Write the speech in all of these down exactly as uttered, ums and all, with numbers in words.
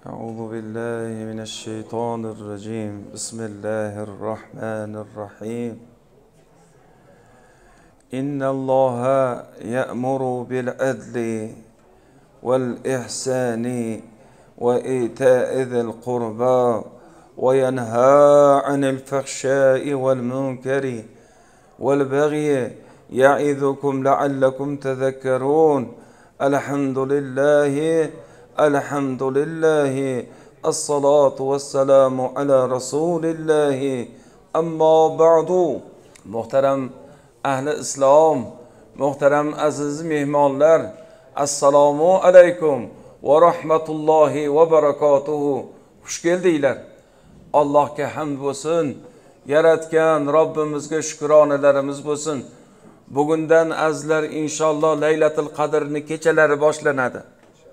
أعوذ بالله من الشيطان الرجيم بسم الله الرحمن الرحيم إن الله يأمر بالعدل والإحسان وإيتاء ذي القربى وينهى عن الفحشاء والمنكر والبغي يعظكم لعلكم تذكرون الحمد لله الحمد لله الصلاة والسلام على رسول الله أما بعد محترم أهل الإسلام محترم عزيز مهمانlar assalomu alaykum va rahmatullohi va barakatuhu. Xush keldinglar. Allohga hamd bo'lsin. Yaratgan Robbimizga shukronalarimiz bo'lsin. Bugundan azlar inshaalloh Laylatul Qadrning kechalari boshlanadi.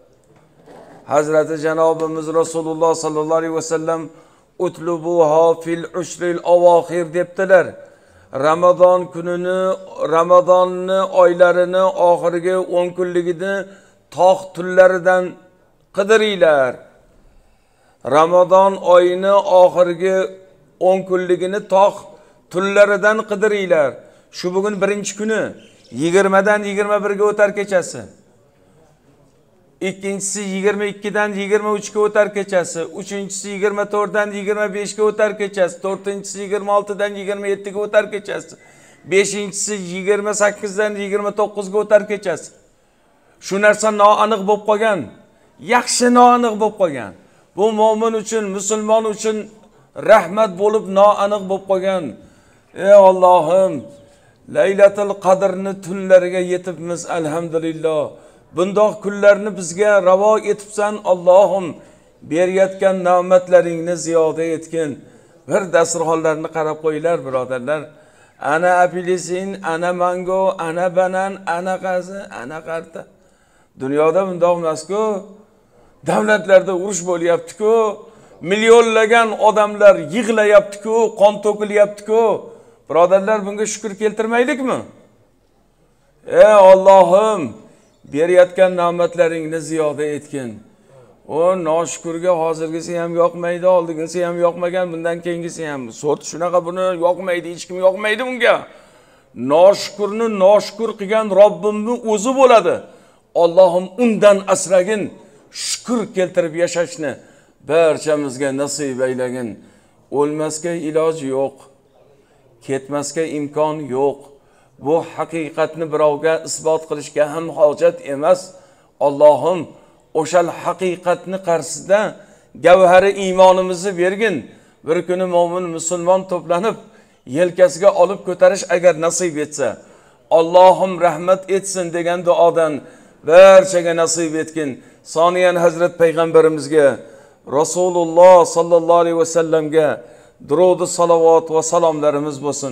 Hazrati Janobimiz Rasululloh sallallohu alayhi vasallam utlubuha fil ushril avakhir debdilar. Ramazon kunini, Ramazonni oylarini oxirgi o'n kunligini tog' tunlaridan qidiringlar. Ramazon oyini oxirgi o'n kunligini tog' tunlaridan qidiringlar. Shu bugun birinchi kuni yigirma dan yigirma birga o'tar kechasi. Ikkinchisi yigirma ikki dan yigirma uch ga o'tar kechasi, uchinchisi yigirma to'rt dan yigirma besh ga o'tar kechasi, to'rtinchisi yigirma olti dan yigirma yetti ga o'tar kechasi, beshinchisi yigirma sakkiz dan yigirma to'qqiz ga o'tar kechasi. Shu narsa noaniq bo'lib qolgan, yaxshi noaniq bo'lib qolgan. Bu mu'min uchun, musulmon uchun rahmat bo'lib noaniq bo'lib qolgan. Ey Allohim, Laylatul Qadrni tunlariga yetibmiz alhamdulillah. Bundoq kunlarni bizga ravo etibsan Allohim. Berayotgan ne'matlaringni ziyoda etgin. Bir dasturxonlarni qarab qo'yinglar birodarlar. Ana apelsin, ana mango, ana banan, ana qazi, ana qarta. Dunyoda bundoq emas-ku. Davlatlarda urush bo'lyapti-ku. Millionlagan odamlar yig'layapti-ku, qon to'kilyapti-ku. Birodarlar, bunga shukr keltirmaylikmi? Ey Allohim, berayotgan ne'matlaringni ziyoda etgin. O noshukurga hozirgisi ham yoqmaydi, oldingisi ham yoqmagan, bundan keyingisi ham. Sort shunaqa buni yoqmaydi, hech kim yoqmaydi bunga. Noshukurni noshukur qilgan Robbimni o'zi bo'ladi. Allohim undan asragin, shukr keltirib yashashni barchamizga nasib aylagin. O'lmasga iloj yo'q. Ketmasga imkon yo'q. Bu haqiqatni birovga isbot qilishga ham hojat emas. Allohim o'sha haqiqatni qarshisida gavhari iymonimizni bergin. Bir kuni mu'min musulmon to'planib yelkasiga olib ko'tarish agar nasib etsa, Allohim rahmat etsin degan duodan barchaga nasib etgin. Soniyan Hazrat payg'ambarimizga, Rasululloh sallallohu alayhi vasallamga durud salovat va salomlarimiz bo'lsin.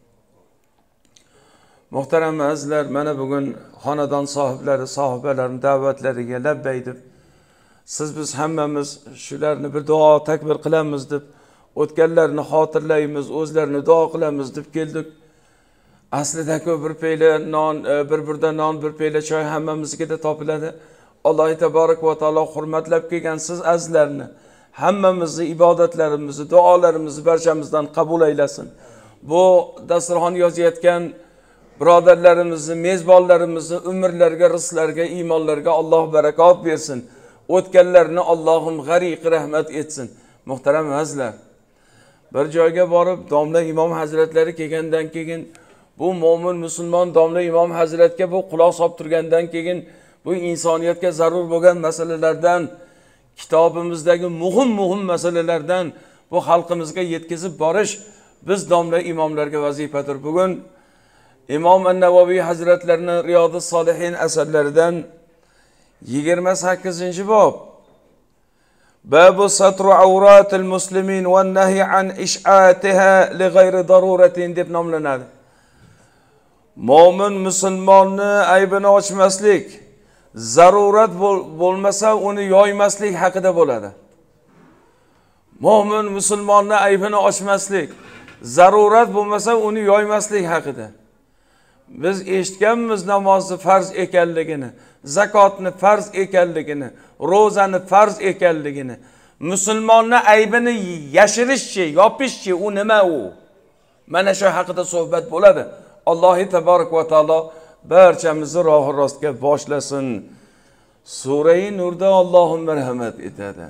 Muhtaram azizlar, mana bugun xonadon sohiblari, sohibalarim da'vatlariga labbay deb, siz biz hammamiz shularni bir duo takbir qilamiz deb, o'tganlarni xotirlaymiz, o'zlarini duo qilamiz deb keldik. Aslida-ku bir payla non, bir burda non, bir payla choy hammamizga da topiladi. Alloh taborak va taolo hurmatlab kelgan siz azizlarni, hammamizni ibodatlarimizni, duolarimizni barchamizdan qabul aylasin. Bu dasturxon yozayotgan birodarlarimizni, mezbonlarimizni umrlarga, rizqlarga, iymonlarga Alloh barakot bersin. O'tganlarni Allohim g'ariq rahmat etsin. Muhtaram azizlar, bir joyga borib domla imom hazratlari kelgandan keyin, bu mu'min musulmon domla imom hazratga bu quloq solib turgandan keyin, bu insoniyatga zarur bo'lgan masalalardan, kitobimizdagi muhim-muhim masalalardan bu xalqimizga yetkazib borish biz domla imomlarga vazifadir. Bugun İmam an-Navaviy hazretlerinin Riyad-ı Salihin asarlaridan yigirma sakkizinchi bob. Babu satru avratil muslimin va nahy an ish'atiha li g'ayri daruratin deb nomlanadi. Mo'min musulmonni aybini ochmaslik, zarurat bo'lmasa uni yoymaslik haqida bo'ladi. Mo'min musulmonni aybini ochmaslik, zarurat bo'lmasa uni yoymaslik haqida. Biz eshitganmiz namozni farz ekanligini, zakotni farz ekanligini, ro'zani farz ekanligini. Musulmonni aybini yashirishchi, yopishchi, u nima u? Mana shu haqida suhbat bo'ladi. Alloh taborak va taolo barchamizni rohi rostga boshlasin. Sura-i Nurda Allohim marhamat etadi.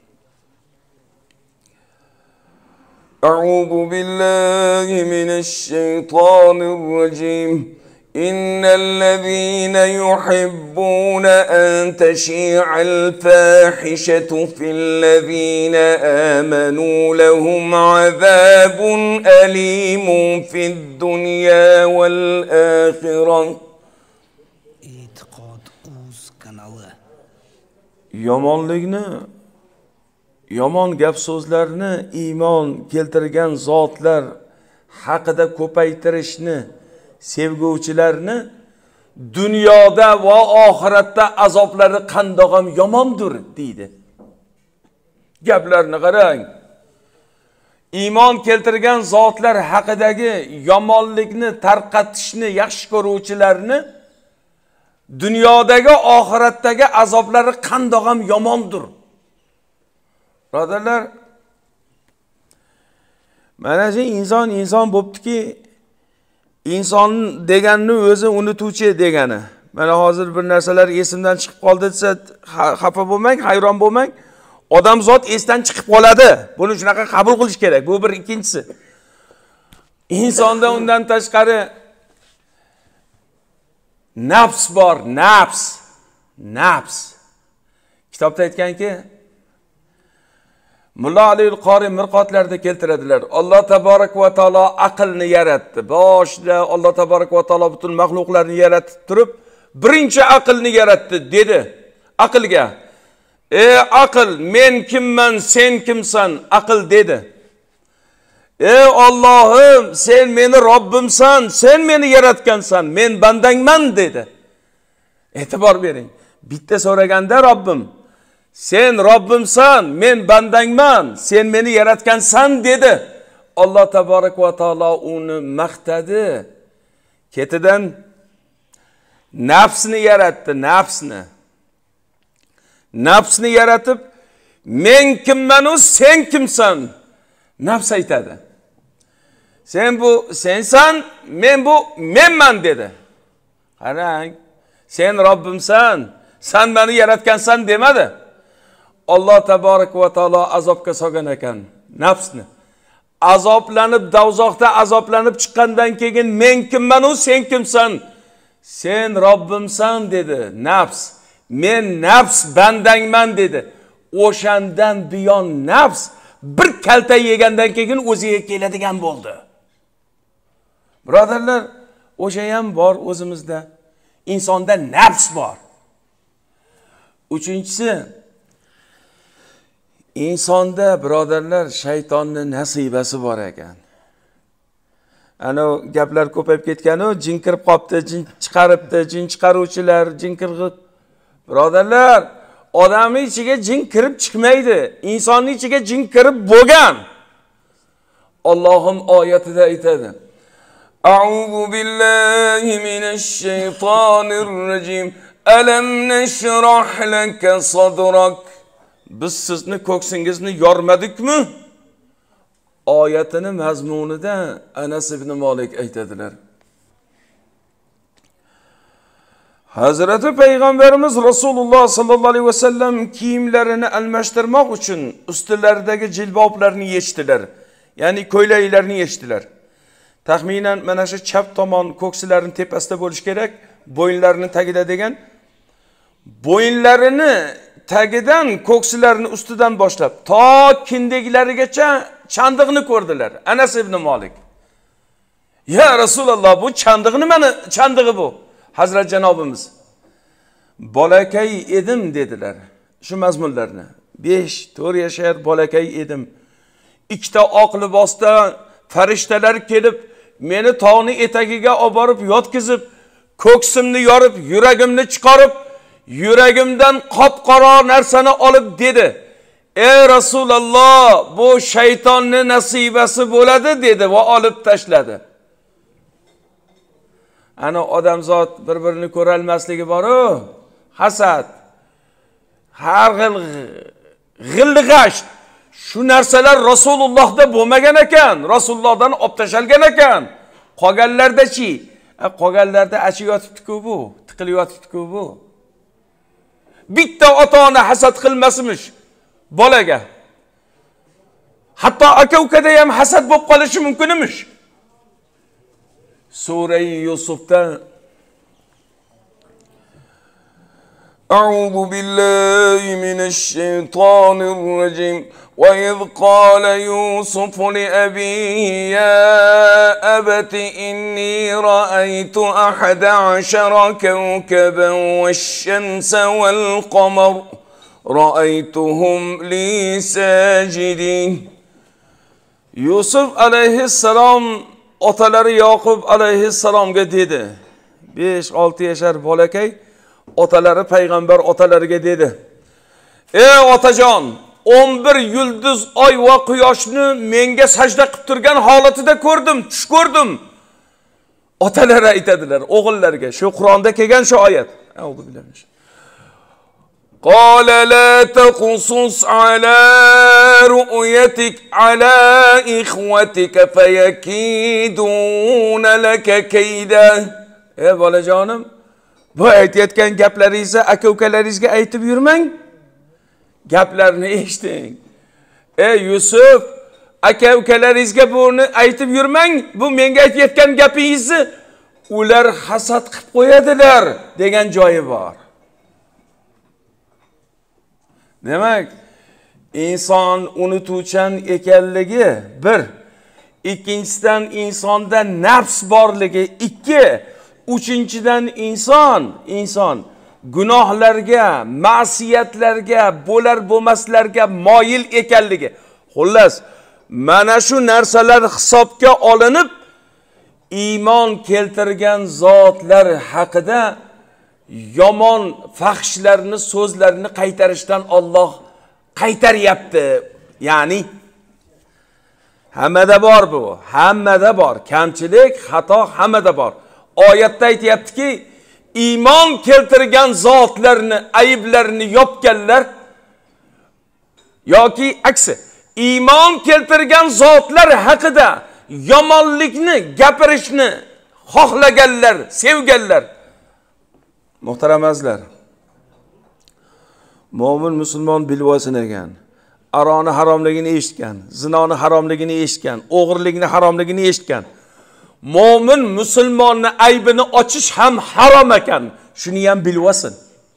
A'udhu billahi minash shaytonir rajim. Innallazina yuhibbuna an tashi'al fahishatu fil ladzina amanu lahum 'adhabun alimun fid dunya wal akhirah. Yomonlikni, yomon gap so'zlarni iymon keltirgan zotlar haqida ko'paytirishni sevguvchilarni dunyoda va oxiratda azoblari qandoq ham yomondir deydi. Gaplarni qarang. Iymon keltirgan zotlar haqidagi yomonlikni tarqatishni yaxshi ko'ruvchilarni dunyodagi oxiratdagi azoblari qandoq ham yomondir. Birodarlar, mana shu inson inson bo'ptiki, inson deganni o'zi unutuvchi degani. Mana hozir bir narsalar esimdan chiqib qoldi desa, xafa bo'lmang, hayron bo'lmang. Odam zot esdan chiqib qoladi. Buni shunaqa qabul qilish kerak. Bu bir ikkinchisi. Insonda undan tashqari nafs bor, nafs. Nafs. Kitobda aytganki, Mulla Aliyul Qori mirqotlarda keltiradilar. Alloh taborak va taolo aqlni yaratdi. Boshida Alloh taborak va taolo butun mahluqlarni yaratib turib, birinchi aqlni yaratdi dedi. Aqlga: "Ey aql, men kimman, sen kimsan?" Aql dedi. "Ey Allohim, sen meni Robbimsan, sen meni yaratgansan, men bandangman" dedi. E'tibor bering. Bitta so'raganda Robbim, "Sen Robbimsan, men bandangman, sen meni yaratgansan" dedi. Alloh taborak va taolo uni maqtadi. Ketidan nafsni yaratdi, nafsni. Nafsni yaratib, "Men kimman-u, sen kimsan?" Nafs aytadi. "Sen bu sensan, men bu menman" dedi. Qarang, "Sen Robbimsan, sen meni yaratgansan" demadi. Alloh taborak va taolo azobga solgan ekan nafsni. Azoblanib, davzoqda azoblanib chiqqandan keyin "Men kimman-u, sen kimsan?" "Sen Robbimsan" dedi nafs. "Men nafs bandangman" dedi. O'shandan buyon nafs bir kalta yegandan keyin o'ziga keladigan bo'ldi. Birodarlar, o'sha ham bor o'zimizda. Insonda nafs bor. Uchinchisi, insonda birodarlar shaytonning nasibasi bor ekan. Ana gaplar ko'payib ketgan-u, jin kirib qopti, jin chiqaribdi, jin chiqaruvchilar, jin kirg'ib. Birodarlar, odamning ichiga jin kirib chiqmaydi. Insonning ichiga jin kirib bo'lgan. Allohim oyatida aytadi: "A'udhu billahi minash shaytonir rajim. Alam nashrah laka sadrak." Biz sizni ko'ksingizni yormadikmi? Oyatining mazmunida Anas ibn Malik aytadilar. Hazrati Payg'ambarimiz Rasululloh sallallohu alayhi vasallam kiyimlarini almashtirmoq uchun ustilaridagi jilboblarni yechdilar. Ya'ni ko'ylaklarni yechdilar. Taxminan mana shu chap tomon ko'ksilarning tepasida bo'lish kerak, bo'yinlarining tagida degan. Bo'yinlarini tagidan ko'ksilarini ustidan boshlab to kindiklarigacha chandiqni ko'rdilar. Anas ibn Malik: "Ya Rasululloh, bu chandiq nimani chandig'i bu?" Hazrat janobimiz: "Bolakay edim" dedilar. Shu mazmunlarni. besh to'rt yashar bolakay edim. Ikkita oq libosda farishtalar kelib, meni tog'ning etagiga olib borib yotkizib, ko'ksimni yorib, yuragimni chiqarib, yuragimdan qop-qora narsani olib dedi: "Ey Rasululloh, bu shaytonning nasibasi bo'ladi" dedi va olib tashladi. ana odamzod bir-birini ko'ra olmasligi bor-ku, hasad, har xil g'ilg'ash, shu narsalar Rasulullohda bo'lmagan ekan, Rasulullohdan olib tashalgan ekan. Qolganlarda-chi? Qolganlarda achib yotibdi-ku bu, tiqilib yotibdi-ku bu. Bitta ota-ona hasad qilmasmish bolaga. Hatto aka-ukada ham hasad bo'lib qolishi mumkin emish. Sura Yusufda A'udhu billahi minash shaytonir rajim. وإذ قال يوسف لأبيه يا أبت إني رأيت أحد عشر كوكبا والشمس والقمر رأيتهم لي ساجدين. Yusuf alayhissalom otalari Yoqub alayhissalomga dedi. besh olti yashar bolakay otalari payg'ambar otalariga dedi. Ey otajon, o'n bir yulduz, oy va quyoshni menga sajda qilib turgan holatida ko'rdim, tush ko'rdim. Otalari aytadilar o'g'illarga. Shu Qur'onda kelgan shu oyat. A'udhu billahi. Qala la taqsus ala ru'yatik ala ikhwatika fayakiduna laka kayda. Ey bolajonim, bu aytayotgan gaplaringizni aka-ukalaringizga aytib yurmang. Gaplarni eshiting. Ey Yusuf, aka-ukalaringizga buni aytib yurmang. Bu menga aytayotgan gapingizni ular hasad qilib qo'yadilar degan joyi bor. Demak, inson unutuvchan ekanligi bir, ikkinchidan insonda nafs borligi ikki, uchinchidan inson, inson gunohlarga, ma'siyatlarga, bo'lar bo'lmaslarga moyil ekanligi. Xullas, mana shu narsalar hisobga olinib, iymon keltirgan zotlar haqida yomon fahshlarni, so'zlarni qaytarishdan Alloh qaytaryapti. Ya'ni hammada bor bu, hammada bor. Kamchilik, xato hammada bor. Oyatda aytayaptiki, iymon keltirgan zotlarni ayblarini yopganlar yoki aksi, iymon keltirgan zotlar haqida yomonlikni gapirishni xohlaganlar, sevganlar. Muhtaramazlar, mo'min musulmon bilvosin ekan, aroni haromligini eshitgan, zinoni haromligini eshitgan, o'g'irlikni haromligini eshitgan. Mo'min musulmonni aybini ochish ham harom ekan, shuni ham bilvosin.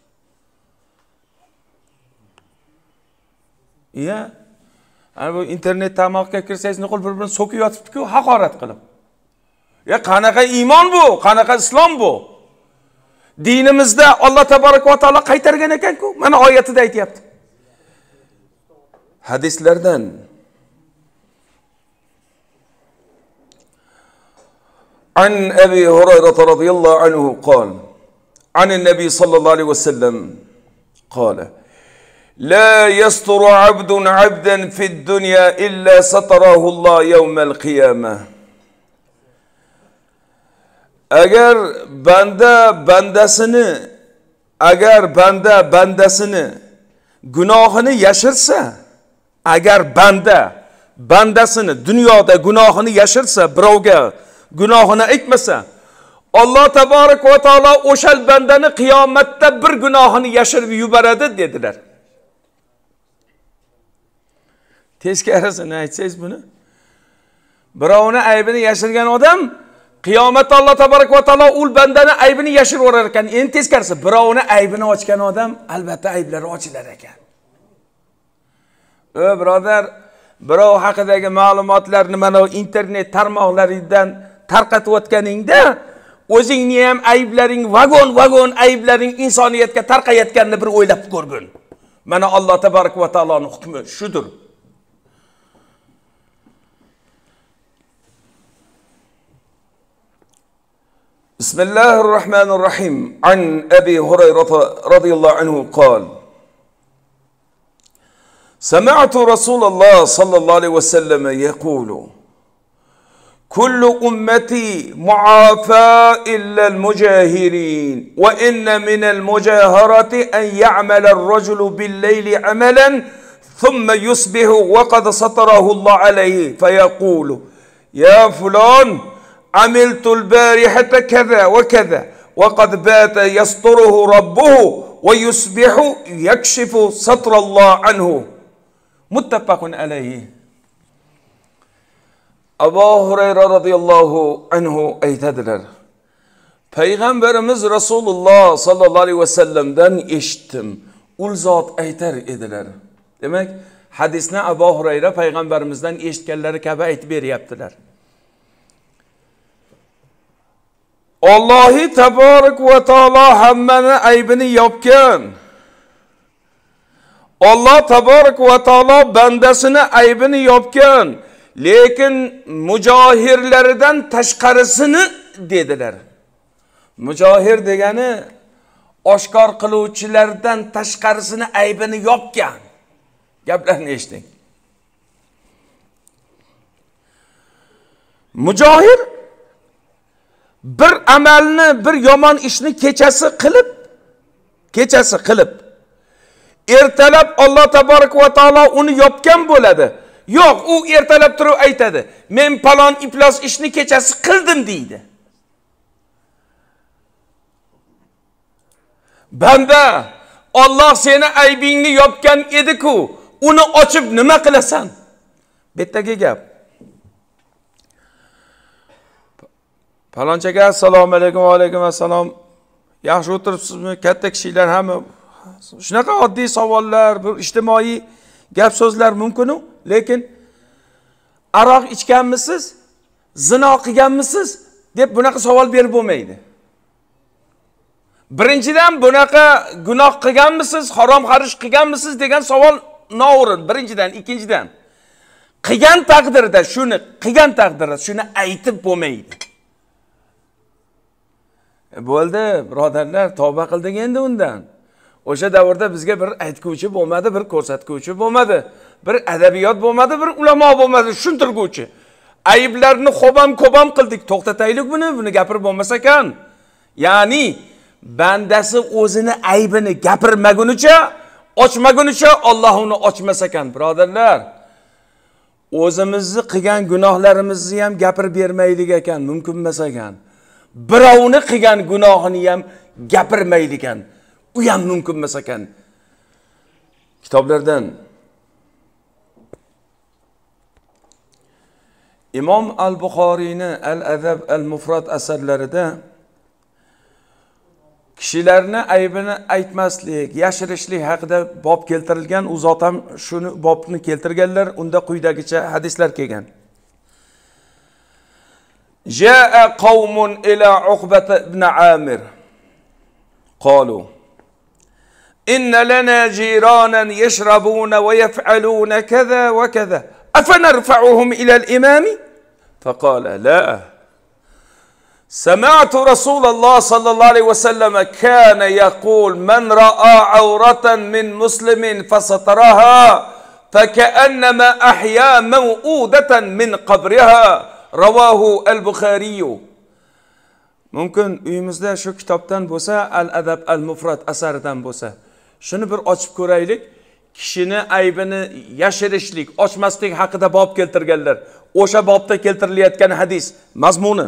Ya, ana bu internet tarmoqqa kirsangiz, nuqul bir-birini so'kib yotibdi-ku, haqorat qilib. Ya qanaqa iymon bu? Qanaqa islom bu? Dinimizda Alloh taborak va taolo qaytargan ekan-ku. Mana oyatida aytayapti. Hadislardan عن أبي هريرة رضي الله عنه قال عن النبي صلى الله عليه وسلم قال لا يستر عبد عبدا في الدنيا إلا ستره الله يوم القيامة. Agar banda bandasini agar banda bandasini gunohini yashirsa, agar banda bandasini dunyoda gunohini yashirsa, birovga gunohini aytmasa, Alloh taborak va taolo o'sha bandani qiyomatda bir gunohini yashirib yuboradi dedilar. Teskarisini aytsangiz buni, birovni aybini yashirgan odam qiyomatda Alloh taborak va taolo ul bandani aybini yashirib yuborar ekan. Endi teskarisi, birovni aybini ochgan odam albatta ayblari ochilar ekan. O birodar, birov haqidagi ma'lumotlarni mana internet tarmoqlaridan tarqatib o'tganingda, o'zingni ham ayblaring, vagon-vagon ayblaring insoniyatga tarqayotganini bir o'ylab ko'rgin. Mana Alloh taborak va taoloning hukmi shudir. Bismillahirrahmanirrahim. An Abi Hurairah radhiyallahu anhu قال سمعت رسول الله صلى الله عليه وسلم يقول كل أمتي معافى إلا المجاهرين وإن من المجاهرة أن يعمل الرجل بالليل عملا ثم يصبح وقد سطره الله عليه فيقول يا فلان عملت البارحة كذا وكذا وقد بات يستره ربه ويصبح يكشف سطر الله عنه متفق عليه. Abu Hurayra radıyallahu anhu aytadilar. Peygamberimiz Resulullah sallallahu aleyhi ve sellem'den eshitdim. Ul zot aytar edilar. Demek hadisni Abu Hurayra peygamberimizden eshitganlari kabi aytib beryaptilar. Alloh taborak va taolo hammani aybini yopgan. Allah taborak va taolo bandasini aybini yopgan. Lekin mujohirlaridan tashqarisini dedilar. Mujohir degani oshkor qiluvchilardan tashqarisini aybini yopgan. Gaplarni eshiting. Mujohir bir amalni, bir yomon ishni kechasi qilib, kechasi qilib, ertalab Alloh taborak va taolo uni yopgan bo'ladi. Yo'q, u ertalab turib aytadi. Men palon iflos ishni kechasi qildim deydi. Banda, Alloh seni aybingni yopgan edi-ku, uni ochib nima qilasan? Bittaga gap. Palonchaga assalomu alaykum va alaykum assalom. Yaxshi o'tiribsizmi? Katta kishilar hamma shunaqa oddiy savollar, bir ijtimoiy gap so'zlar mumkin-ku, lekin aroq ichganmisiz, zino qilganmisiz deb bunaqa savol berib bo'lmaydi. Birinchidan bunaqa gunoh qilganmisiz, harom xarish qilganmisiz degan savol noo'rin. Birinchidan, ikkinchidan qilgan taqdirda shuni, qilgan taqdirda shuni aytib bo'lmaydi. E bo'ldi, birodarlar, tavba qildik endi undan. O'sha davrda bizga bir aytguvchi bo'lmadi, bir ko'rsatguvchi bo'lmadi, bir adabiyot bo'lmadi, bir ulamo bo'lmadi, tushuntirguvchi. Ayblarni xo'bam ko'bam qildik, to'xtataylik buni, buni gapirib bo'lmasa ekan. Ya'ni bandasi o'zini aybini gapirmagunicha, ochmagunicha Alloh uni ochmas ekan, birodarlar. O'zimizni qilgan gunohlarimizni ham gapirib bermaylik ekan, mumkin emas ekan. Birovni qilgan gunohini ham gapirmaylik ekan. U ham mumkin emas ekan. Kitoblardan Imom Al-Buxoriyni Al-Adab Al-Mufrad asarlarida kishilarni aybini aytmaslik, yashirishlik haqida bob keltirilgan, u zot ham shuni bobni keltirganlar, unda quyidagicha hadislar kelgan. Jaa qawmun ila Uqbah ibn Amir. Qalu inna lana jiranan yashrabuna wa yaf'aluna kaza wa kaza. أفنرفعهم إلى الإمام؟ فقال لا. سمعت رسول الله صلى الله عليه وسلم كان يقول من رأى عورة من مسلم فسترها فكأنما أحيا موؤودة من قبرها. رواه البخاري. ممكن uyimizda shu kitobdan bo'lsa, Al-Adab Al-Mufrad asaridan bo'lsa, shuni bir ochib ko'raylik. Kishini aybini yashirishlik, ochmaslik haqida bob keltirganlar. O'sha bobda keltirilayotgan hadis mazmuni.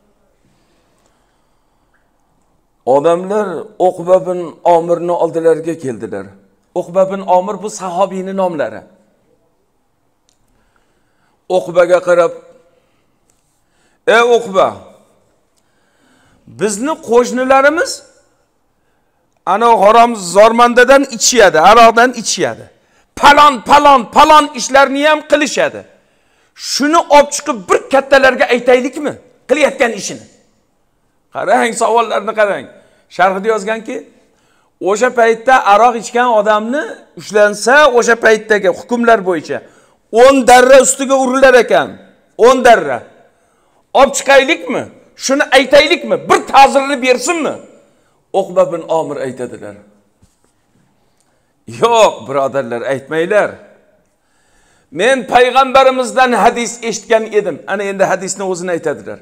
Odamlar Uqba bin Omirni oldilariga keldilar. Uqba bin Omir bu sahobiyning nomlari. Uqbaga qarab, "Ey Uqba, bizni qo'shnilarimiz ana harom zormandadan ichishadi, aroqdan ichishadi. Palon, palon, palon ishlarni ham qilishadi. Shuni olib chiqib bir kattalarga aytaylikmi? Qilayotgan ishini." Qarang, savollarni qarang. Sharhida yozganki, o'sha paytda aroq ichgan odamni ushlansa, o'sha paytdagi hukmlar bo'yicha o'n darra ustiga urilar ekan. o'n darra. Olib chiqaylikmi? Shuni aytaylikmi? Bir ta'zirini bersinmi? Uqba bin Omir aytadilar. Yo'q, birodarlar, aytmaylar. Men payg'ambarimizdan hadis eshitgan edim. Ana endi hadisni o'zini aytadilar.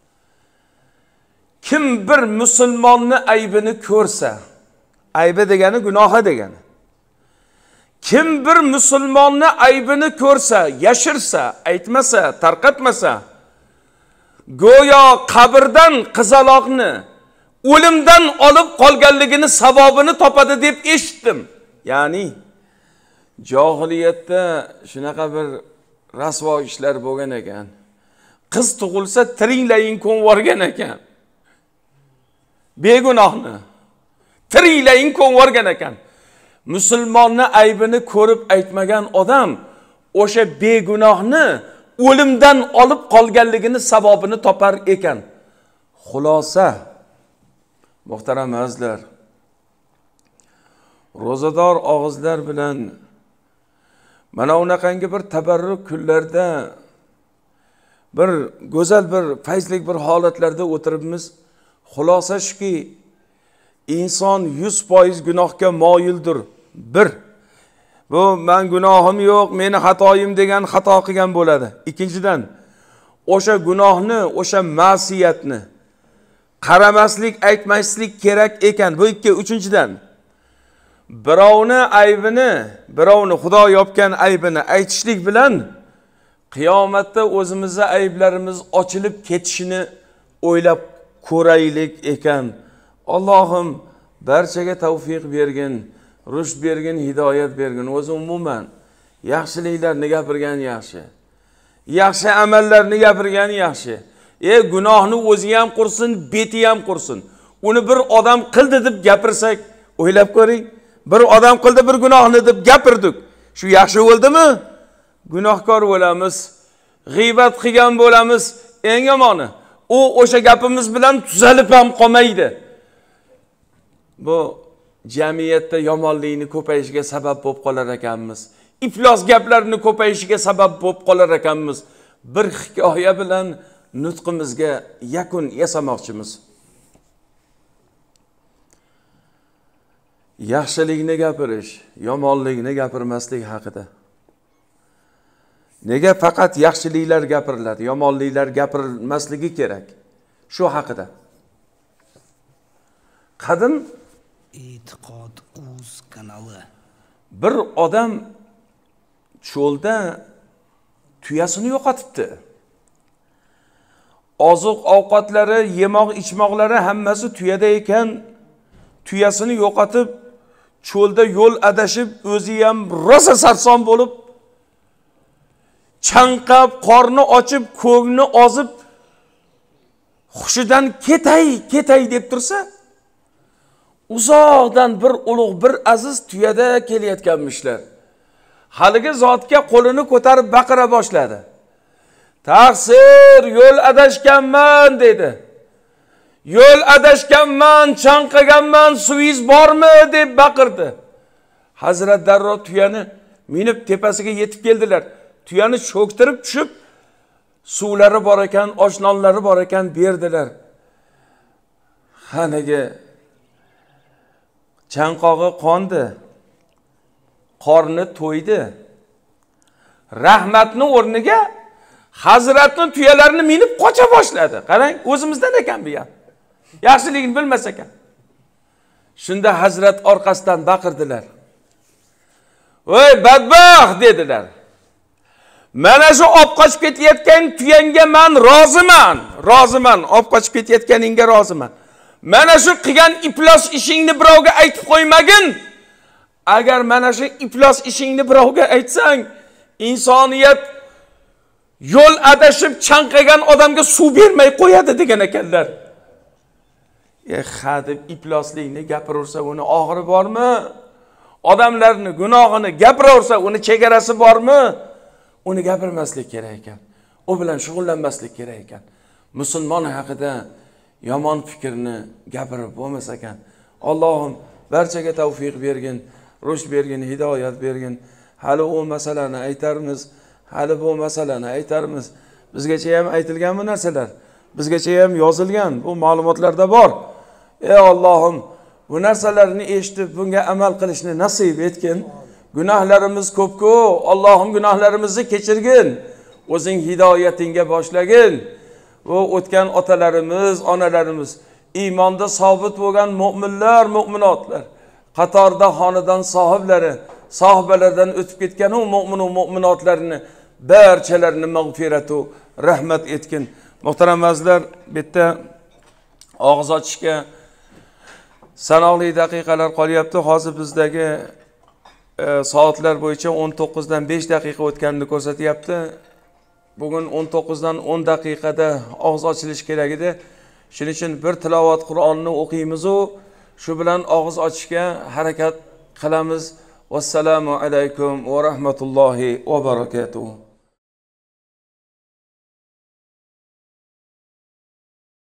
Kim bir musulmonni aybini ko'rsa, aybi degani gunohi degani. Kim bir musulmonni aybini ko'rsa, yashirsa, aytmasa, tarqatmasa, go'yo qabrdan qizaloqni o'limdan olib qolganligini savobini topadi deb eshitdim. Ya'ni jahiliyatda shunaqa bir rasvo ishlar bo'lgan ekan. Qiz tug'ilsa tiringlayin ko'nvorgan ekan. Begunohni tiringlayin ko'nvorgan ekan. Musulmonni aybini ko'rib aytmagan odam o'sha begunohni o'limdan olib qolganligini savobini topar ekan. Xulosa, muhtaram azizlar, ro'zador og'izlar bilan mana unaqangi bir tabarruk kunlarda bir go'zal bir fayzli bir holatlarda o'tiribmiz. Xulosa shuki, inson yuz foiz gunohga moyildir. Bir, bu men gunohim yo'q, meni xatoyim degan xato qilgan bo'ladi. Ikkinchidan, o'sha gunohni, o'sha ma'siyatni qaramaslik, aytmaslik kerak ekan. Bu ikki. Uchinchidan, birovni aybini, birovni Xudo yopgan aybini aytishlik bilan qiyomatda o'zimizga ayblarimiz ochilib ketishini o'ylab ko'raylik ekan. Allohim barchaga tavfiq bergin, rushd bergin, hidoyat bergin. O'zi umuman yaxshiliklarni gapirgan yaxshi. Yaxshi amallarni gapirgan yaxshi. E gunohni o'zi ham qursin, beti ham qursin. Uni bir odam qildi deb gapirsak, o'ylab ko'ring. Bir odam qildi bir gunohni deb gapirdik. Shu yaxshi bo'ldimi? Gunohkor bo'lamiz. G'iybat qilgan bo'lamiz. Eng yomoni, u o'sha gapimiz bilan tuzalib ham qolmaydi. Bu jamiyatda yomonlikni ko'payishiga sabab bo'lib qolar ekanmiz. Iflos gaplarni ko'payishiga sabab bo'lib qolar ekanmiz. Bir hikoya bilan nutqimizga yakun yasamoqchimiz. Yaxshilikni gapirish, yomonlikni gapirmaslik haqida. Nega faqat yaxshiliklar gapiriladi, yomonliklar gapirilmasligi kerak? Shu haqida. Qadim E'tiqod uz kanali. Bir odam cho'lda tuyasini yo'qotibdi. Oziq ovqatlari, yemoq ichmoqlari hammasi tuyada ekan, tuyasini yo'qotib, cho'lda yo'l adashib, o'zi ham rosa sarson bo'lib, chanqab, qorni ochib, ko'ngli ozib, hushidan ketay, ketay deb tursa, uzoqdan bir ulug' bir aziz tuyada kelayotganmishlar. Haligi zotga qo'lini ko'tarib baqira boshladi. Taqsir, yo'l adashganman dedi. Yo'l adashganman, chanqaganman, suvingiz bormi deb baqirdi. Hazrat darrov tuyani minib tepasiga yetib keldilar. Tuyani cho'ktirib tushib, suvlari bor ekan, oshnonlari bor ekan berdilar. Haniga chanqog'i qondi, qorni to'ydi. Rahmatni o'rniga Hazratning tuyalarini minib qocha boshladi. Qarang, o'zimizdan ekan bu ham. Yaxshiligini bilmas ekan. Shunda Hazrat orqasidan baqirdilar. "Voy badbaxt" dedilar. "Mana shu olib qochib ketayotgan tuyanga men roziman, roziman, olib qochib ketayotganingga roziman. Mana shu qilgan iflos ishingni birovga aytib qo'ymagin. Agar mana shu iflos ishingni birovga aytsang, insoniyat yo'l adashib chanqagan odamga suv bermay qo'yadi" degan ekanlar. E hadib ifloslikni gapiraversa, uni oxiri bormi? Odamlarni gunohini gapiraversa, uni chegarasi bormi? Uni gapirmaslik kerak ekan. U bilan shug'ullanmaslik kerak ekan. Musulmon haqida yomon fikrni gapirib bo'lmas ekan. Allohim barchaga tavfiq bergin, rushd bergin, hidoyat bergin. Hali u masalani aytarmiz, hali bu masalani aytarmiz. Bizgacha ham aytilgan bu narsalar, bizgacha ham yozilgan, bu ma'lumotlarda bor. Ey Allohim, bu narsalarni eshitib bunga amal qilishni nasib etgin. Gunohlarimiz ko'p-ku, Allohim gunohlarimizni kechirgin. O'zing hidoyatingga boshlagin. Va o'tgan otalarimiz, onalarimiz, iymonda sobit bo'lgan mu'minlar, mu'minotlar, qatorda xonadon sohiblari, sohibalardan o'tib ketgan u mu'min va mu'minotlarni barchalarini mag'firat va rahmat etgin. Muhtaram azizlar, bitta og'iz ochishga sanoqli daqiqalar qolyapti. Hozir bizdagi e, soatlar bo'yicha o'n to'qqizdan besh daqiqa o'tganini ko'rsatyapti. Bugun o'n to'qqizdan o'n daqiqada og'iz ochilish kerak edi. Shuning uchun bir tilovat Qur'onni o'qiymiz u shu bilan og'iz ochishga harakat qilamiz. Vassalamu alaykum va rahmatullohi va barakatuh.